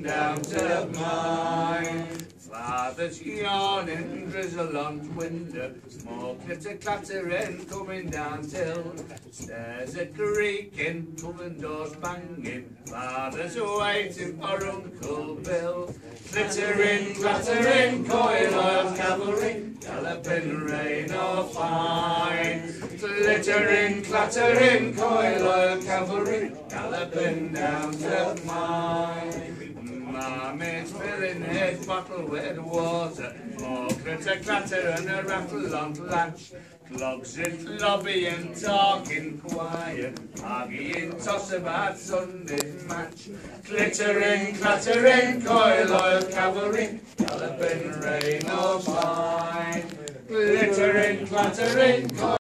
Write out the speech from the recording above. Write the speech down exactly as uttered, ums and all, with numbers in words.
down to mine. Father's yawning, drizzle on window, small clitter clattering, coming down till stairs a creaking, oven doors banging. Father's waiting for Uncle Bill. Glittering, clattering, coil oil cavalry, galloping rain or fine. Glittering, clattering, coil oil cavalry, galloping down to mine. Marmot's filling his bottle with water, more clitter clatter and a rattle on the latch. Clogs in lobbying, talking quiet, arguing toss about Sunday's match. Glittering, clattering, coil oil cavalry, galloping rain or fine. Glittering, clattering, coil